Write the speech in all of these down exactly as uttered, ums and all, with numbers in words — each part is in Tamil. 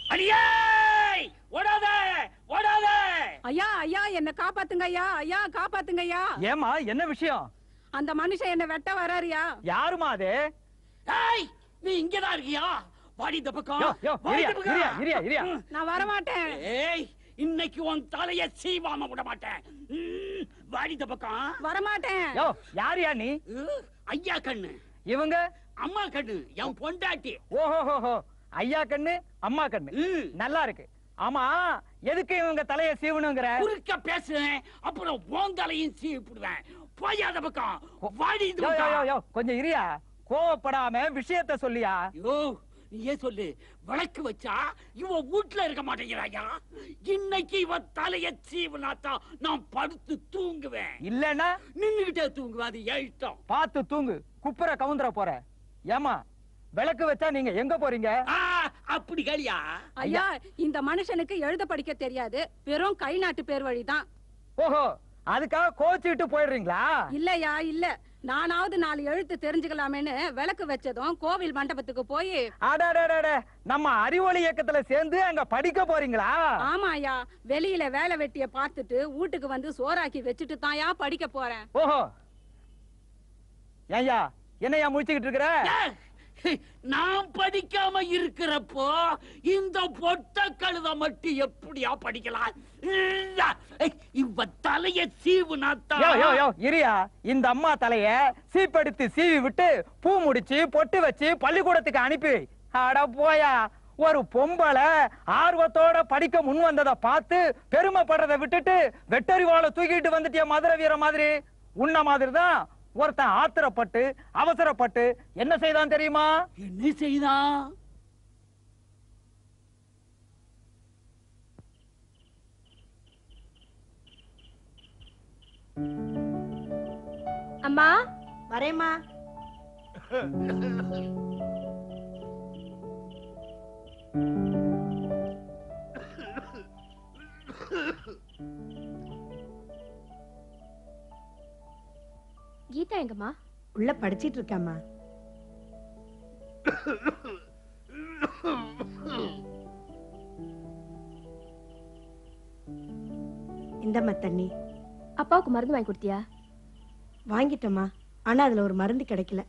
அடியே ஓடாத ஓடாத. ஐயா ஐயா என்ன காப்பாத்துங்க ஐயா ஐயா காப்பாத்துங்க ஐயா. ஏமா என்ன விஷயம்? அந்த மனுஷன் என்ன வெட்ட வராருயா. யாருமா அது? ஏய் நீ இங்கதான் இருக்கியா? வாடி இந்த பக்கம். நான் வர மாட்டேன். ஏய் இன்னைக்கு உன் தலைய சீவாம விட மாட்டேன். வாடி இந்த பக்கம். வர மாட்டேன். யோ யாரியா நீ? ஐயா கண்ணு. இவங்க அம்மா கண்ணு என் பொண்டாட்டி. ஓஹோ ஐயா கண்ணு அம்மா கண்ணு நல்லா இருக்கு. ஆமா எதுக்கு இவங்க தலைய சீவனுங்கிற? குறுக்க பேசுறேன் அப்புறம் உன் தலையும் சீவிடுவேன். போயாத பக்கம். வாடி இந்த பக்கம். கொஞ்சம் இரியா, கோவப்படாம விஷயத்த சொல்லியா. யோ நீயே சொல்லு. விளக்கு வச்சா இவன் வீட்டுல இருக்க மாட்டேங்கிறாயா. இன்னைக்கு இவன் தலைய சீவனாத்தான் நான் படுத்து தூங்குவேன். இல்லன்னா நின்னுகிட்டே தூங்குவேன். அது ஏட்டம். பார்த்து தூங்கு, குப்புற கவுந்தர போற. ஏமா விளக்கு வச்சா நீங்க எங்க போறீங்க? அப்படி கேளியா? ஐயா இந்த மனுஷனுக்கு எழுத படிக்க தெரியாது, வெறும் கை நாட்டு பேர் வழிதான். ஓஹோ அதுக்காக கோச்சிட்டு போயிடுறீங்களா? இல்லையா இல்ல, நானாவது நாலு எழுத்து தெரிஞ்சுக்கலாமேன்னு விளக்கு வச்சதும் கோவில் மண்டபத்துக்கு போய். நம்ம அறிவொளி இயக்கத்துல சேர்ந்து அங்க படிக்க போறீங்களா? ஆமா ஐயா, வெளியில வேலை வெட்டிய பார்த்துட்டு வீட்டுக்கு வந்து சோறாக்கி வச்சுட்டு தாயா படிக்க போறேன். ஓஹோ ஏய்யா என்னையா முடிச்சுக்கிட்டு இருக்கிற? நான் படிக்காம இருக்கிறப்போ இந்த பொட்ட கழுத மட்டும் எப்படியா படிக்கலாம்? இவ தலைய சீவுனாத்தான். இரியா, இந்த அம்மா தலைய சீப்படுத்தி சீவி விட்டு பூ முடிச்சு பொட்டு வச்சு பள்ளிக்கூடத்துக்கு அனுப்பி. அட போயா, ஒரு பொம்பளை ஆர்வத்தோட படிக்க முன் வந்ததை பார்த்து பெருமைப்படுறதை விட்டுட்டு வெட்டறிவாளை தூக்கிட்டு வந்துட்டிய மதுரை வீர மாதிரி. உன்ன மாதிரிதான் ஒருத்தன் ஆத்திரப்பட்டு அவசரப்பட்டு என்ன செய்தான் தெரியுமா? என்ன செய்தான்? அம்மா வரேம்மா. கீதா எங்கம்மா? உள்ள படிச்சிட்டு இருக்காமா. இந்தம்மா தண்ணி. அப்பாவுக்கு மருந்து வாங்கி கொடுத்தியா? வாங்கிட்டோமா, ஆனா அதுல ஒரு மருந்து கிடைக்கல.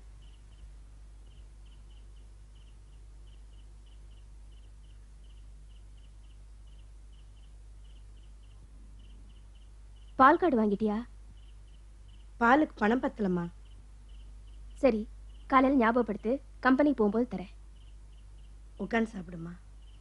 பால் கார்டு வாங்கிட்டியா? பாலுக்கு பணம் பத்தலம்மா. சரி, காலையில ஞாபகப்படுத்து, கம்பெனி போகும்போது தரேன். உட்காந்து சாப்பிடுமா.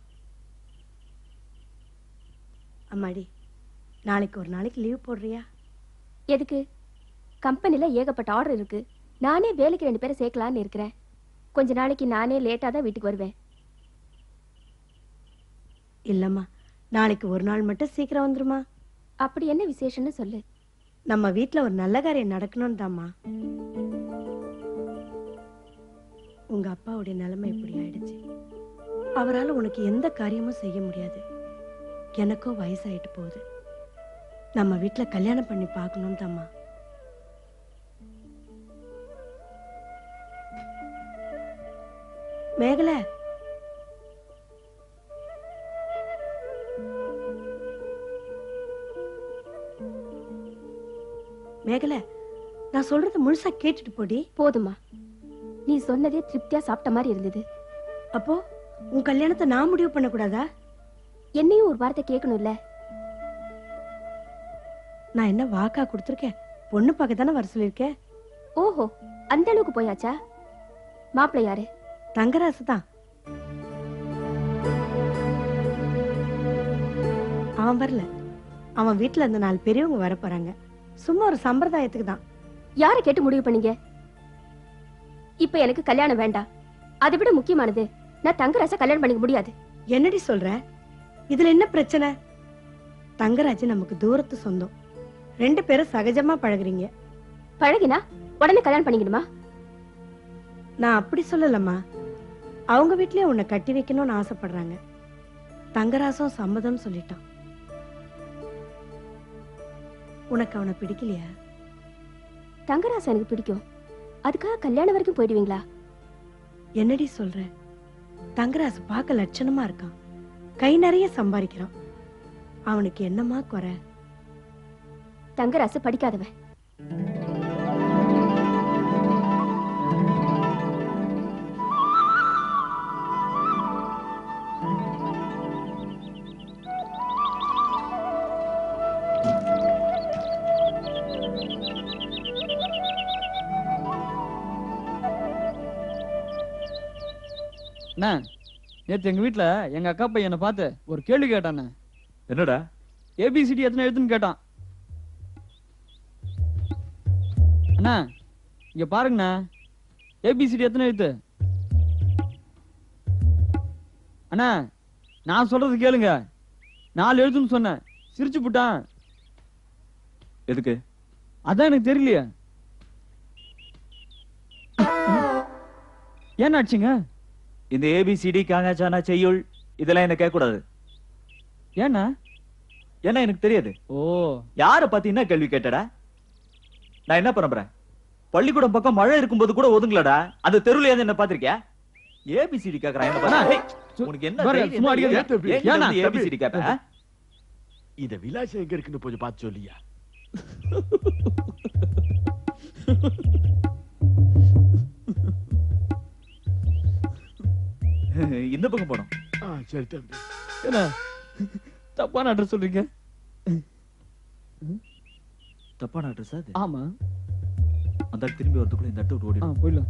அம்மாடி, நாளைக்கு ஒரு நாளைக்கு லீவ் போடுறியா? எதுக்கு? கம்பெனில ஏகப்பட்ட ஆர்டர் இருக்கு. நானே வேலைக்கு ரெண்டு பேரை சேர்க்கலான்னு இருக்கிறேன். கொஞ்ச நாளைக்கு நானே லேட்டா தான் வீட்டுக்கு வருவேன். இல்லம்மா, நாளைக்கு ஒரு நாள் மட்டும் சீக்கிரம் வந்துருமா. அப்படி என்ன விசேஷம்னு சொல்லு. நம்ம வீட்டுல ஒரு நல்ல காரியம் நடக்கணும் தாம்மா. உங்க அப்பாவுடைய நிலைமை இப்படி ஆயிடுச்சு. அவரால் உனக்கு எந்த காரியமும் செய்ய முடியாது. எனக்கோ வயசாயிட்டு போகுது. நம்ம வீட்டுல கல்யாணம் பண்ணி பார்க்கணும் தாம்மா. மேகலை, மேகலை, நான் சொல்றது முழுசா கேட்டுட்டு போடி. போதுமா, நீ சொன்னதே திருப்தியா சாப்பிட்ட மாதிரி இருந்தது. அப்போ உன் கல்யாணத்தை நான் முடிவு பண்ண கூடாதா? என்னையும் ஒரு வார்த்தை கேட்கணும்ல. நான் என்ன வாக்கா கொடுத்துருக்கேன்? பொண்ணு பார்க்க தானே வர சொல்லிருக்கேன். ஓஹோ, அந்த அளவுக்கு போயாச்சா? மாப்பிள்ளை யாரு? தங்கராசு தான். அவன் வரல. அவன் வீட்டுல இருந்த நாலு பெரியவங்க வர போறாங்க. சும்மா ஒரு சம்பிரதாயத்துக்கு தான். யார கேட்டு முடிவு பண்ணீங்க? இப்ப எனக்கு கல்யாணம் வேண்டாம். அதை விட முக்கியமானது, நான் தங்கராஜ கல்யாணம் பண்ணிக்க முடியாது. என்னடி சொல்ற? இதுல என்ன பிரச்சனை? தங்கராஜ் நமக்கு தூரத்து சொந்தம். ரெண்டு பேரும் சகஜமா பழகுறீங்க. பழகினா உடனே கல்யாணம் பண்ணிக்கணுமா? நான் அப்படி சொல்லலம்மா. அவங்க வீட்லயே உன்னை கட்டி வைக்கணும்னு ஆசைப்படுறாங்க. தங்கராசும் சம்மதம் சொல்லிட்டான். உனக்கு அவனை பிடிக்கலையா? தங்கராசு எனக்கு பிடிக்கும். அதுக்காக கல்யாணம் வரைக்கும் போயிடுவீங்களா? என்னடி சொல்ற? தங்கராசு பார்க்க லட்சணமா இருக்கான். கை நிறைய சம்பாதிக்கிறான். அவனுக்கு என்னமா குறை? தங்கராசு படிக்காதவன். அண்ணா, நேத்து எங்க வீட்டுல எங்க அக்கா பையனை பார்த்து ஒரு கேள்வி கேட்டானே. என்னடா? ஏபிசிடி எத்தனை எழுத்துன்னு கேட்டான். அண்ணா இங்க பாருங்கண்ணா, ஏபிசிடி எத்தனை எழுத்து? அண்ணா நான் சொல்றது கேளுங்க. நாலு எழுத்துன்னு சொன்னேன், சிரிச்சு புட்டான். எதுக்கு? அதான் எனக்கு தெரியலையே. ஏன் ஆச்சுங்க? இந்த ஏபிசிடி காங்கா சானா செய்யுள் இதெல்லாம் என்ன கேட்க கூடாது. ஏன்னா? ஏன்னா எனக்கு தெரியாது. ஓ, யார பத்தி என்ன கேள்வி கேட்டடா? நான் என்ன பண்ண போறேன்? பள்ளிக்கூடம் பக்கம் மழை இருக்கும்போது கூட ஒதுங்கலடா. அந்த தெருவுல என்ன பாத்திருக்கியா? ஏபிசிடி கேக்குறான். என்ன பண்ணா? உனக்கு என்ன தைரியம்? சும்மா அடிக்காத. ஏன்னா ஏபிசிடி கேப்ப? இத விலாசம் எங்க இருக்குன்னு கொஞ்சம் பார்த்து சொல்லியா? இந்த பக்கம் போனோம். சரி தம்பி. என்ன தப்பான அட்ரஸ் சொல்றீங்க? தப்பான அட்ரஸ் அது? ஆமா. அந்த திரும்பி வரதுக்குள்ள இந்த அட்டை ஓடி. ஆ போயிடலாம்.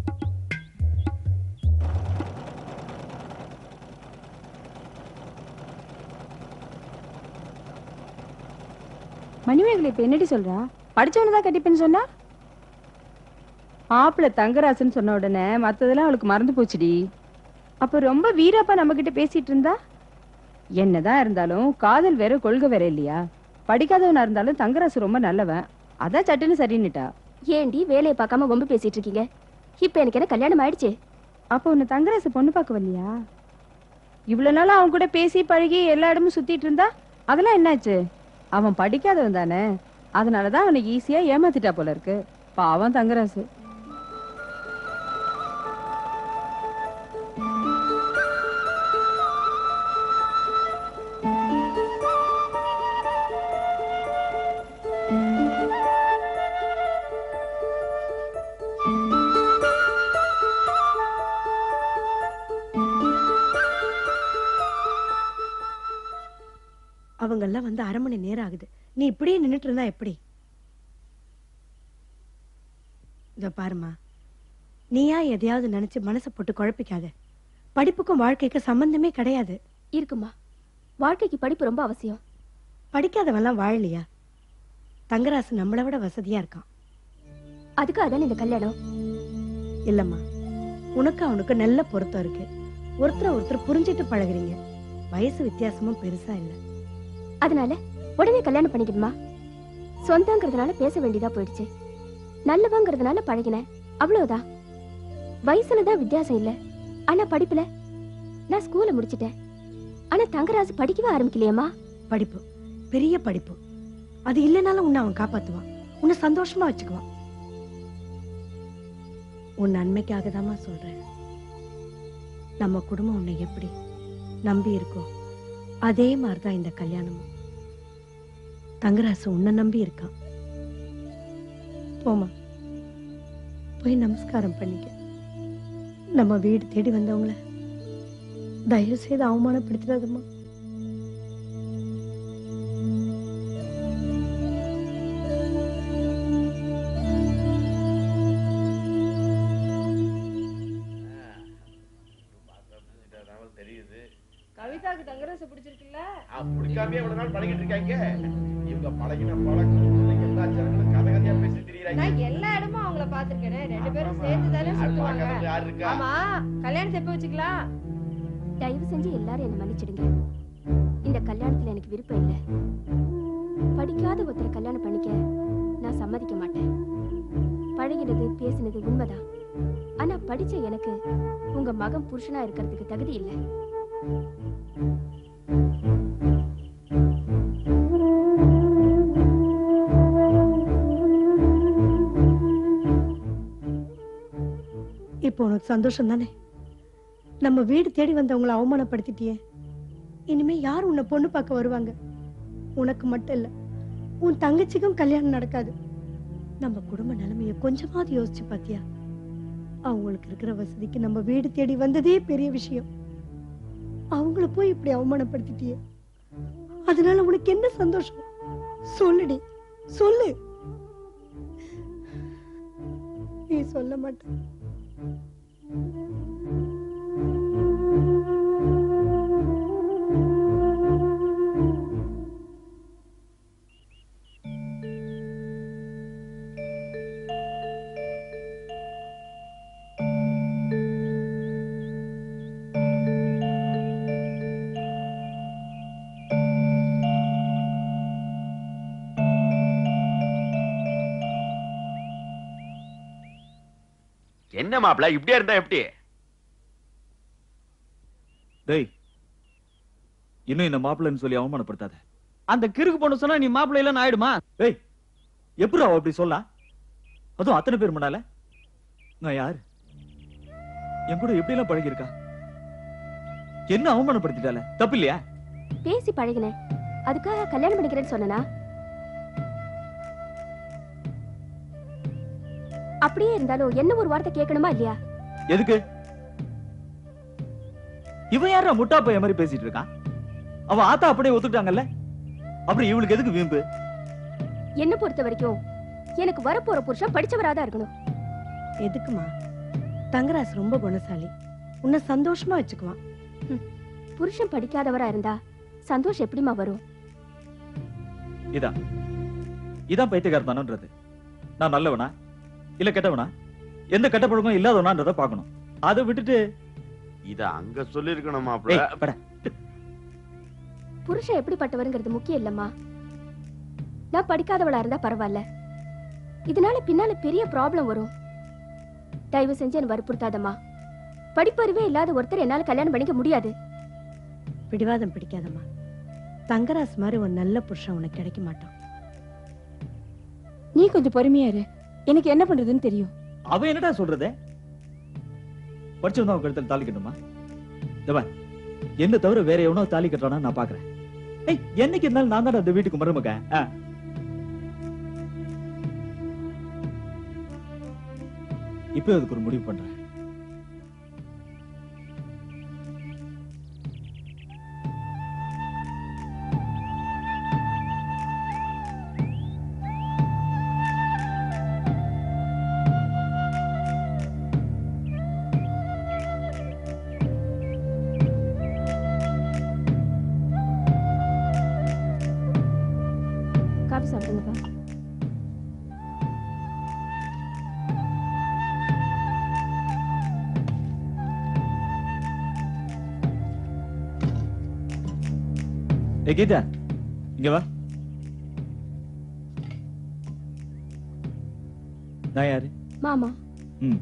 மணிமேகலை இப்ப என்னடி சொல்றா? படிச்சவனதான் கட்டிப்பேன்னு சொன்னா? மாப்பிள்ள தங்கராசுன்னு சொன்ன உடனே மத்ததெல்லாம் அவளுக்கு மறந்து போச்சுடி. அப்ப ரொம்ப வீரப்பா நம்ம கிட்ட பேசிட்டு இருந்தா? என்னதான் இருந்தாலும் காதல் வேற கொள்கை வேற இல்லையா? படிக்காதவனா இருந்தாலும் தங்கராசு ரொம்ப நல்லவன், அதான் சட்டுன்னு சரின்னுட்டா. ஏண்டி வேலையை பார்க்காம ரொம்ப பேசிட்டு இருக்கீங்க? இப்ப எனக்கு என்ன கல்யாணம் ஆயிடுச்சு? அப்ப உன்னை தங்கராசு பொண்ணு பார்க்க வரலையா? இவ்வளவு நாளா அவன் கூட பேசி பழகி எல்லா இடமும் சுத்திட்டு இருந்தா அதெல்லாம் என்னாச்சு? அவன் படிக்காதவன் தானே, அதனாலதான் அவனை ஈஸியா ஏமாத்திட்டா போல இருக்கு. பாவம் தங்கராசு. அவங்க எல்லாம் வந்து அரை மணி நேரம் ஆகுது. நீ இப்படியே நின்னுட்டு இருந்தா எப்படி? இத பாருமா, நீயா எதையாவது நினைச்சு மனசை போட்டு குழப்பிக்காத. படிப்புக்கும் வாழ்க்கைக்கு சம்பந்தமே கிடையாது. இருக்குமா, வாழ்க்கைக்கு படிப்பு ரொம்ப அவசியம். படிக்காதவெல்லாம் வாழலையா? தங்கராசு நம்மளை விட வசதியா இருக்கான். அதுக்கு அதான் இந்த கல்யாணம். இல்லம்மா, உனக்கு அவனுக்கு நல்ல பொருத்தம் இருக்கு. ஒருத்தர் ஒருத்தர் புரிஞ்சிட்டு பழகுறீங்க. வயசு வித்தியாசமும் பெருசா இல்ல. அதனால உடனே கல்யாணம் பண்ணிக்கணுமா? சொந்தங்கிறதுனால பேச வேண்டியதா போயிடுச்சு. நல்லவங்கிறதுனால பழகினேன், அவ்வளவுதான். வயசுலதான் வித்தியாசம் இல்ல, ஆனா படிப்புல நான் ஸ்கூல முடிச்சிட்டேன். ஆனா தங்கராசு படிக்கவே ஆரம்பிக்கலையேம்மா. படிப்பு பெரிய படிப்பு, அது இல்லைனாலும் உன்னை அவன் காப்பாத்துவான், உன்னை சந்தோஷமா வச்சுக்குவான். உன் நன்மைக்காக தாமா சொல்றேன். நம்ம குடும்பம் உன்னை எப்படி நம்பி இருக்கோ அதே மாதிரிதான் இந்த கல்யாணமும். தங்கராசு உன்னை நம்பி இருக்கான். போமா, போய் நமஸ்காரம் பண்ணிக்க. நம்ம வீடு தேடி வந்தவங்கள தயவு செய்து அவமானப்படுத்திடாதம்மா. கவிதாக்கு தங்கராசு பிடிச்சிருக்குல்ல? பிடிக்காமே இவ்வளவு நாள் பழகிட்டு இருக்காங்க. இவங்க பழகின பழக்கம் எல்லா ஜனங்களும் கதை கதையா பேசி திரியுறாங்க. நான் எல்லா இடமும் அவங்கள பாத்துருக்கேனே. ரெண்டு பேரும் சேர்ந்து தானே சுத்துவாங்க. யார் இருக்கா? ஆமா, கல்யாணத்தை எப்ப வச்சுக்கலாம்? தயவு செஞ்சு எல்லாரும் என்ன மன்னிச்சிடுங்க. இந்த கல்யாணத்துல எனக்கு விருப்பம் இல்ல. படிக்காத ஒருத்தரை கல்யாணம் பண்ணிக்க நான் சம்மதிக்க மாட்டேன். பழகினது பேசினது உண்மைதான், ஆனா படிச்ச எனக்கு உங்க மகன் புருஷனா இருக்கிறதுக்கு தகுதி இல்லை. இப்போ உனக்கு சந்தோஷம் தானே? நம்ம வீடு தேடி வந்தவங்களை அவமானப்படுத்திட்டியே, இனிமே யார் உன்னை பொண்ணு பார்க்க வருவாங்க? உனக்கு மட்டும் இல்ல, உன் தங்கச்சிக்கும் கல்யாணம் நடக்காது. நம்ம குடும்ப நிலைமைய கொஞ்சமாவது யோசிச்சு பாத்தியா? அவங்களுக்கு இருக்கிற வசதிக்கு நம்ம வீடு தேடி வந்ததே பெரிய விஷயம். அவங்கள போய் இப்படி அவமானப்படுத்திட்டியே, அதனால உனக்கு என்ன சந்தோஷம்? சொல்லுடி, சொல்லு. நீ சொல்ல மாட்ட. என்ன மாப்பிள இப்படியே இருந்தா எப்படி? டேய், இன்னும் இந்த மாப்பிள்ளைன்னு சொல்லி அவமானப்படுத்தாத. அந்த கிறுக்கு பொண்ணு சொன்னா நீ மாப்பிள்ளை இல்லன்னு ஆயிடுமா? டேய், எப்படி அவ அப்படி சொல்லலாம்? அதுவும் அத்தனை பேர் முன்னால. நான் யாரு? என் கூட எப்படி எல்லாம் பழகி இருக்கா? என்ன அவமானப்படுத்திட்டால? தப்பு இல்லையா? பேசி பழகினேன், அதுக்காக கல்யாணம் பண்ணிக்கிறேன்னு சொன்னா? அப்படியே இருந்தாலும் என்ன ஒரு வார்த்தை கேட்கணுமா இல்லையா? எதுக்கு? இவன் யாரா முட்டா பைய மாதிரி பேசிட்டு இருக்கான்? அவன் ஆத்தா அப்படியே ஒத்துக்கிட்டாங்கல்ல, அப்புறம் இவளுக்கு எதுக்கு வீம்பு? என்ன பொறுத்த வரைக்கும் எனக்கு வரப்போற புருஷன் படிச்சவராதான் இருக்கணும். எதுக்குமா? தங்கராஜ் ரொம்ப குணசாலி, உன்னை சந்தோஷமா வச்சுக்குவான். புருஷன் படிக்காதவரா இருந்தா சந்தோஷம் எப்படிமா வரும்? இதான் இதான் பைத்தியக்காரத்தானன்றது. நான் நல்லவனா இல்ல கெட்டவனா, எந்த கெட்ட பழக்கம் இல்லாதவனான்றத பாக்கணும். அதை விட்டுட்டு இத அங்க சொல்லி இருக்கணும் மாப்பிள. புருஷன் எப்படிப்பட்டவருங்கிறது முக்கியம் இல்லம்மா. நான் படிக்காதவளா இருந்தா பரவாயில்ல, இதனால பின்னால பெரிய ப்ராப்ளம் வரும். தயவு செஞ்சு என்ன வற்புறுத்தாதம்மா. படிப்பறிவே இல்லாத ஒருத்தர் என்னால கல்யாணம் பண்ணிக்க முடியாது. பிடிவாதம் பிடிக்காதம்மா. தங்கராஜ் மாதிரி ஒரு நல்ல புருஷன் உனக்கு கிடைக்க மாட்டான். நீ கொஞ்சம் பொறுமையா இரு, எனக்கு என்ன பண்றதுன்னு தெரியும். அவ என்னடா சொல்றதே? படிச்சிருந்தா அவன் கழுத்துல தாலி கட்டுமா? என்ன தவிர வேற எவனோ தாலி கட்டுறானா நான் பாக்குறேன். ஏய், என்னைக்கு இருந்தாலும் நான் தான் அந்த வீட்டுக்கு மருமக. இப்ப அதுக்கு ஒரு முடிவு பண்றேன். காபி சாப்பிடுங்கப்பா. ஏய் கீதா, இங்க வா. நான் யாரு? மாமா. ம்.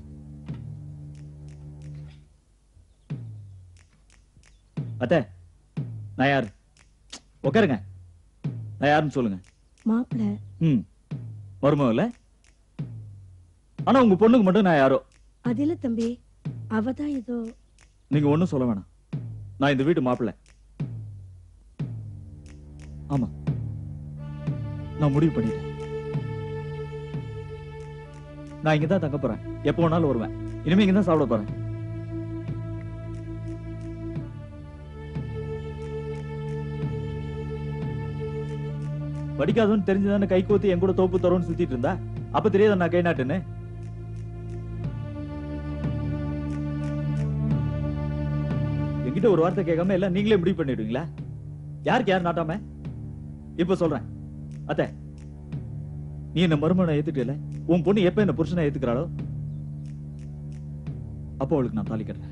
அத்தை, நான் யாரு? உட்காருங்க. நான் யாருன்னு சொல்லுங்க. மாப்பிள்ள. ம். மருமக இல்ல, ஆனா உங்க பொண்ணுக்கு மட்டும் நான் யாரோ. அது இல்ல தம்பி, அவதான் ஏதோ. நீங்க ஒண்ணும் சொல்ல வேணாம். நான் இந்த வீட்டு மாப்பிள்ள. ஆமா, நான் முடிவு பண்ணிட்டேன். நான் இங்கதான் தங்க போறேன். எப்ப வேணாலும் வருவேன். இனிமே இங்கதான் சாப்பிட போறேன். படிக்காதுன்னு தெரிஞ்சுதானே கை கோத்தி என் கூட தோப்பு தரோன்னு சுத்திட்டு இருந்தா? அப்ப தெரியாத நான் கை நாட்டுன்னு. என்கிட்ட ஒரு வார்த்தை கேட்காம எல்லாம் நீங்களே முடிவு பண்ணிடுவீங்களா? யாருக்கு யார் நாட்டாம? இப்ப சொல்றேன் அத்தை, நீ என்ன மருமகனை ஏத்துக்கல, உன் பொண்ணு எப்ப என்ன புருஷனை ஏத்துக்கிறாளோ அப்போ அவளுக்கு நான் தாலி கட்டுறேன்.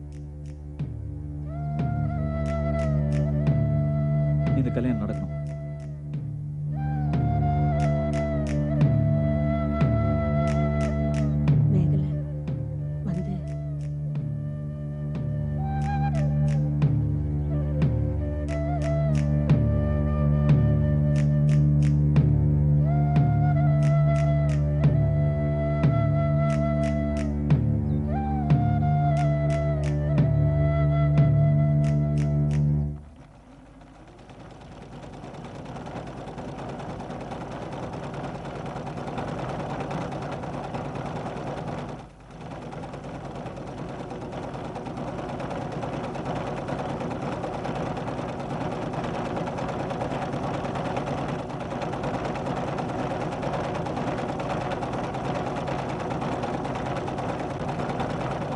இந்த கல்யாணம் நடக்கணும்.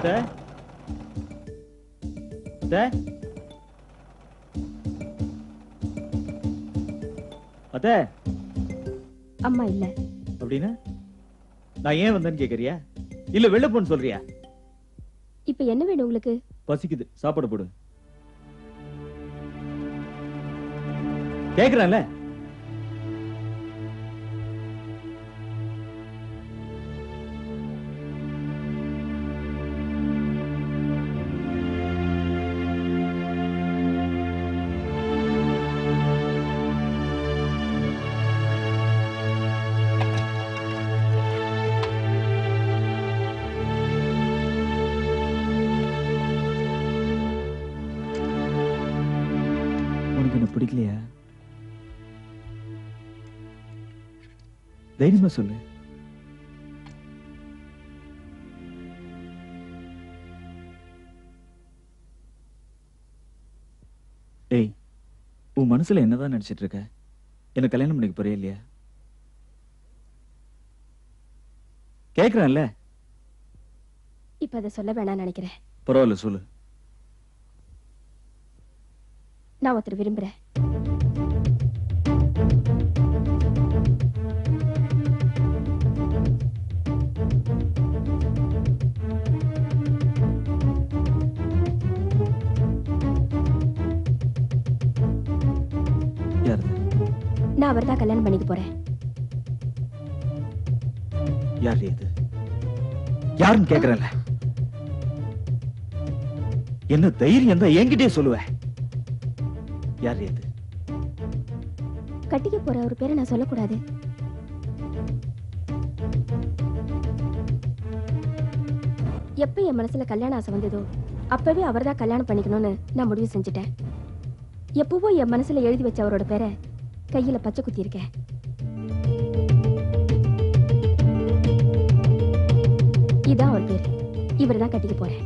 அத்தை அத்தை அத்தை அம்மா இல்ல. அப்படின்னா நான் ஏன் வந்தேன்னு கேக்குறியா இல்ல வெளில போன்னு சொல்றியா? இப்ப என்ன வேணும் உங்களுக்கு? பசிக்குது, சாப்பாடு போடு. கேக்குறேன்ல. உனக்கு என்ன பிடிக்கலையா? தைரியமா சொல்லு. ஏய், உன் மனசுல என்னதான் நினைச்சிட்டு இருக்க? என்ன கல்யாணம் பண்ணிக்க போறியா இல்லையா? கேக்குறேன்ல. இப்ப அதை சொல்ல வேணாம்னு நினைக்கிறேன். பரவாயில்ல சொல்லு. நான் ஒருத்தர் விரும்புறேன். நான் அவர்தான் கல்யாணம் பண்ணிக்க போறேன். யார் இது? யாருன்னு கேக்குறேன்ல. என்ன தைரியம் தான் என்கிட்டயே சொல்லுவேன். யார் இது? கட்டிக்க போற ஒரு பேரை நான் சொல்லக்கூடாது. எப்ப என் மனசுல கல்யாண ஆசை வந்ததோ அப்பவே அவர்தான் கல்யாணம் பண்ணிக்கணும்னு நான் முடிவு செஞ்சுட்டேன். எப்பவோ என் மனசுல எழுதி வச்ச அவரோட பேரை கையில பச்சை குத்தி இருக்கேன். இதான் அவர் பேர். இவர்தான் கட்டிக்க போறேன்.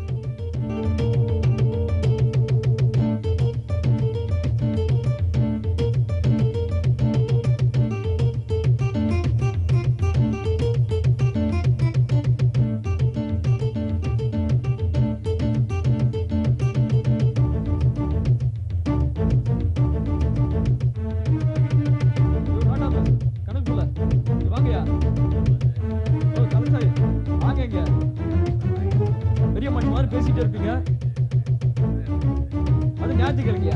பேசிட்டு இருப்பீங்க. அது ஞாயிற்றுக்கிழமையா?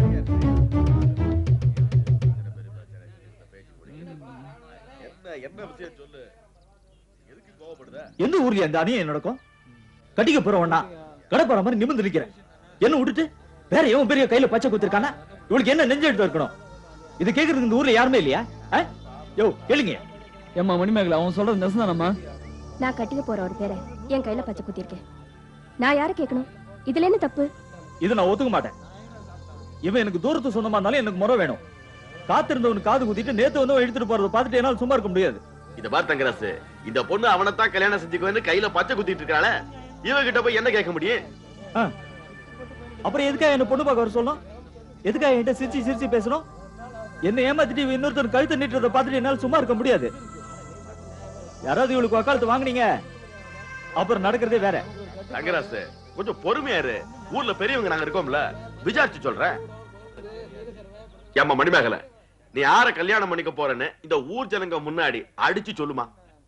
என்ன விஷயம் சொல்லு. எதுக்கு கோவப்படுற? எந்த ஊர்ல இந்த அணியை நடக்கும்? கட்டிக்க போறவனா கடப்பாற மாதிரி நிமிர்ந்து நிக்கிறேன். என்ன விட்டுட்டு வேற எவன் பெரிய கையில பச்சை குத்திருக்கானா? இவளுக்கு என்ன நெஞ்சு எடுத்து இருக்கணும்? இது கேக்குறதுக்கு இந்த ஊர்ல யாருமே இல்லையா? யோ கேளுங்க. ஏம்மா மணிமேகலை, அவன் சொல்றது நெசந்தானம்மா? நான் கட்டிக்க போற ஒரு பேரை என் கையில பச்சை குத்தி இருக்கேன். நான் யார கேட்கணும்? இதுல என்ன தப்பு? இது நான் ஒத்துக்க மாட்டேன். இவன் எனக்கு தூரத்து சொந்தமா இருந்தாலும் எனக்கு முறை வேணும். காத்திருந்தவனுக்கு காது குத்திட்டு நேத்து வந்து எடுத்துட்டு போறத பார்த்துட்டு என்னால சும்மா இருக்க முடியாது. இத பார் தங்கராசு, இந்த பொண்ணு அவனைத்தான் கல்யாணம் செஞ்சுக்குவேன்னு கையில பச்சை குத்திட்டு இருக்காள, இவகிட்ட போய் என்ன கேட்க முடியும்? அப்புறம் எதுக்காக என்ன பொண்ணு பார்க்க வர சொல்லணும்? எதுக்காக என்கிட்ட சிரிச்சு சிரிச்சு பேசணும்? என்ன ஏமாத்திட்டு இன்னொருத்தர் கழுத்தை நீட்டுறத பார்த்துட்டு என்னால சும்மா இருக்க முடியாது. யாராவது இவளுக்கு வக்காலத்து வாங்குனீங்க அப்புறம் நடக்கிறதே வேற. தங்கராசு கொஞ்சம் பொறுமையா இரு. ஊர்ல பெரியவங்க நாங்க இருக்கோம்ல, விசாரிச்சு சொல்றேன். ஏம்மா மணிமேகலை, நீ யார கல்யாணம் பண்ணிக்க போறேன்னு இந்த ஊர் ஜனங்க முன்னாடி அடிச்சு சொல்லுமா?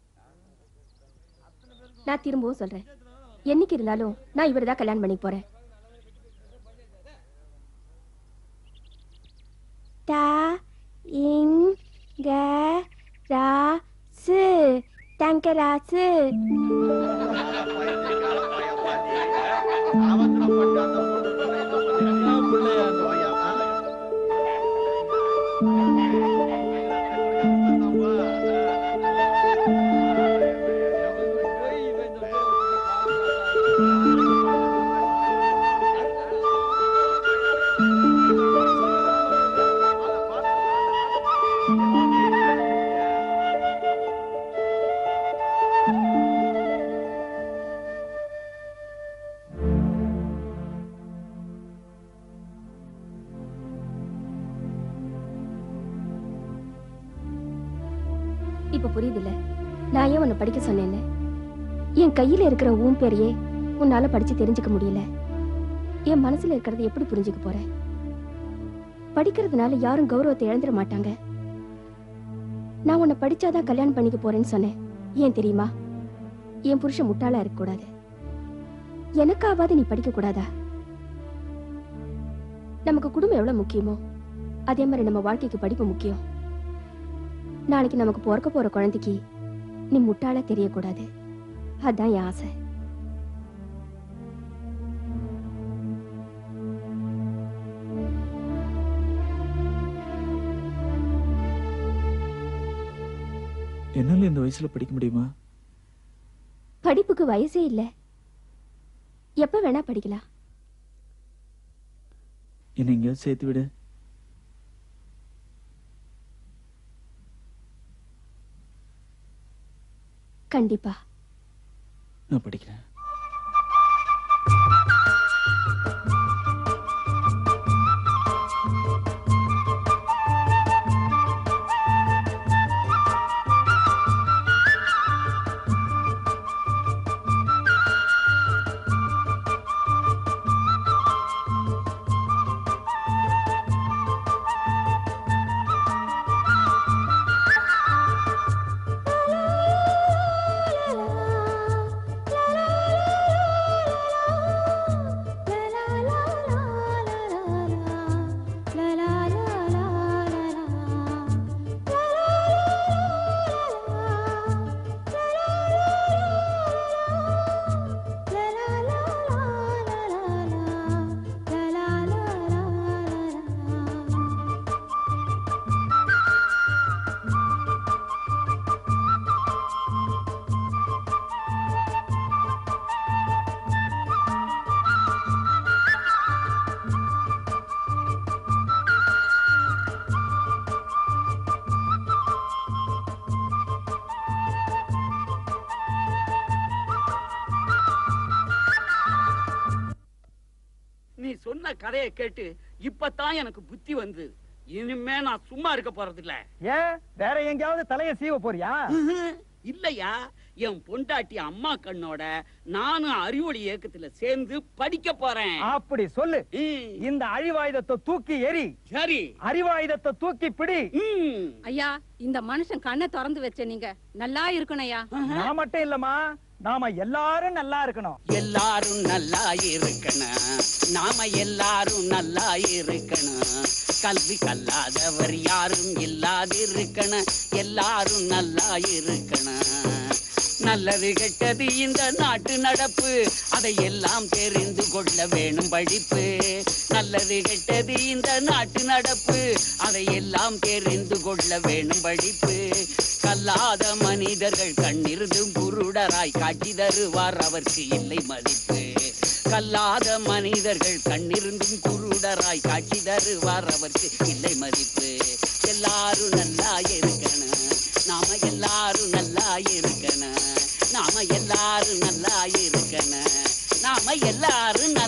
நான் திரும்பவும் சொல்றேன், என்னைக்கு இருந்தாலும் நான் இவர்தான் கல்யாணம் பண்ணி போறேன். தா இங் க ரா சு தங்கராசு. இப்ப புரியுது இல்ல நான் ஏன் உன்னை படிக்க சொன்னேன்னு? என் கையில இருக்கிற உன் பேரையே உன்னால படிச்சு தெரிஞ்சுக்க முடியல. என் மனசுல இருக்கிறத எப்படி புரிஞ்சுக்க போற? படிக்கிறதுனால யாரும் கௌரவத்தை இழந்துட மாட்டாங்க. நான் உன்னை படிச்சாதான் கல்யாணம் பண்ணிக்க போறேன்னு சொன்னேன். ஏன் தெரியுமா? என் புருஷன் முட்டாளா இருக்க கூடாது. எனக்காவது நீ படிக்க கூடாதா? நமக்கு குடும்பம் எவ்வளவு முக்கியமோ அதே மாதிரி நம்ம வாழ்க்கைக்கு படிப்பு முக்கியம். நாளைக்கு நமக்கு பிறக்க போற குழந்தைக்கு நீ முட்டாளா தெரியக்கூடாது. அதான் என் ஆசை. என்னால இந்த வயசுல படிக்க முடியுமா? படிப்புக்கு வயசே இல்ல. எப்ப வேணா படிக்கலாம். என்ன எங்கேயாவது சேர்த்து விடு. கண்டிப்பா நான் படிக்கிறேன். நீ சொன்ன கதையை கேட்டு இப்பதான் எனக்கு புத்தி வந்து. இனிமே நான் சும்மா இருக்க போறது இல்ல. ஏன் வேற எங்கேயாவது தலைய சீவ போறியா? இல்லையா, என் பொண்டாட்டி அம்மா கண்ணோட நானும் அறிவொளி இயக்கத்துல சேர்ந்து படிக்க போறேன். அப்படி சொல்லு. இந்த அழிவாயுதத்தை தூக்கி எரி. சரி. அறிவாயுதத்தை தூக்கி பிடி. ஐயா, இந்த மனுஷன் கண்ணை திறந்து வச்ச நீங்க நல்லா இருக்கணும் ஐயா. நான் மட்டும் இல்லம்மா, நாம எல்லாரும் நல்லா இருக்கணும். எல்லாரும் நல்லா இருக்கணும். நாம எல்லாரும் நல்லா இருக்கணும். கல்வி கல்லாதவர் யாரும் இல்லாது இருக்கணும். எல்லாரும் நல்லா இருக்கணும். நல்லது கெட்டது இந்த நாட்டு நடப்பு, அதை எல்லாம் தெரிந்து கொள்ள வேணும் படிப்பு. நல்லது கெட்டது இந்த நாட்டு நடப்பு, அதை எல்லாம் தெரிந்து கொள்ள வேணும் படிப்பு. கல்லாத மனிதர்கள் கண்ணிருந்தும் குருடராய் காட்சி தருவார், அவருக்கு இல்லை மதிப்பு. கல்லாத மனிதர்கள் கண்ணிருந்தும் குருடராய் காட்சி தருவார், அவருக்கு இல்லை மதிப்பு. எல்லாரும் நல்லா இருக்கணும். நாம எல்லாரும் நல்லா இருக்கணும். நாம எல்லாரும் நல்லா இருக்கணும். நாம எல்லாரும்